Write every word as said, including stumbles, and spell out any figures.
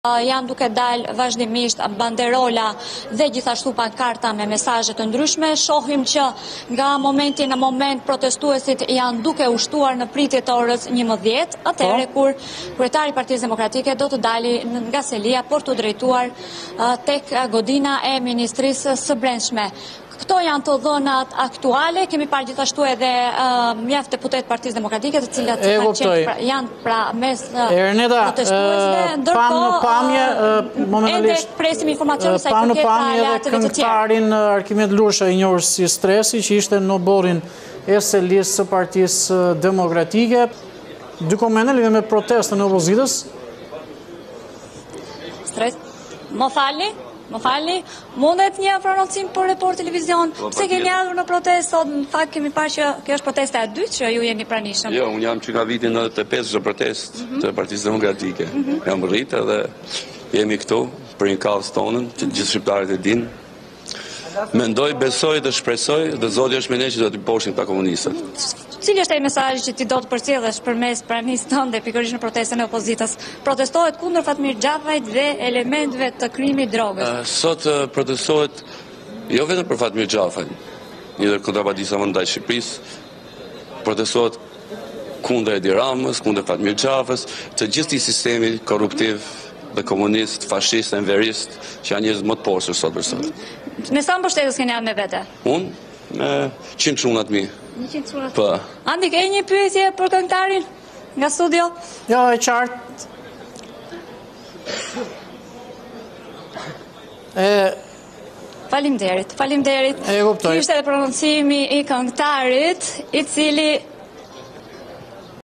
Janë duke dalë vazhdimisht banderola dhe gjithashtu pankarta me mesazhe të ndryshme. Shohim që nga momenti në moment protestuesit janë duke ushtuar në pritje të orës njëmbëdhjetë, atëherë kur kryetari i Partisë Demokratike do të dali nga selia për të drejtuar tek godina e Ministrisë së Brendshme. Këto janë të dhënat aktuale, kemi parë gjithashtu edhe uh, mjaft deputet Partisë Demokratike, të cilat e, pra, janë pra mes uh, Erneda, protestuesve, ndërkohë pamje, uh, momentalisht, ende presim informacion sa i përket përket pamje aleatëve të tjerë. Këngëtarin Arkimed Lusha, i njohur si Stresi, që ishte në borin e selisë së Partisë Demokratike. Dy komente lidhur me protestën e opozitës. Stres, më falni? Më falni, mundet një prononcim për Report Televizion? Pse keni ardhur në protestë sot? Në fakt kemi parë që kjo është protesta e dytë që ju jeni pranishëm. Jo, unë jam që nga vitin nëntëdhjetë e pesë në protestë të Partisë Demokratike. Jam rritë dhe jemi këtu për një kauzë tonën, që gjithë shqiptarët e dinë. Mendoj, besoj dhe shpresoj dhe Zoti është me ne që do t'i poshtin këta komunistët. Cili është ai mesazhi që ti do të përcjellësh përmes pranisë tënde pikërisht në protestën e opozitës? Protestohet kundër Fatmir Xhafajt dhe elementëve të krimit drogës. Uh, sot uh, protestohet jo vetëm për Fatmir Xhafajt, një ndër kontrabandistët më ndaj Shqipërisë, protestohet kundër Edi Ramës, kundër Fatmir Xhafës, të gjithë i sistemi korruptiv dhe komunist, fashist, enverist, që janë njerëz më të posur sot për sot. Me sa mbështetës keni ardhur me vete? Unë me qind çunat mi. njëqind çunat. Po. Andi, ke një pyetje për këngëtarin nga studio? Jo, e qartë. E Faleminderit, faleminderit. E kuptoj. Kishte edhe prononcimi i këngëtarit, i cili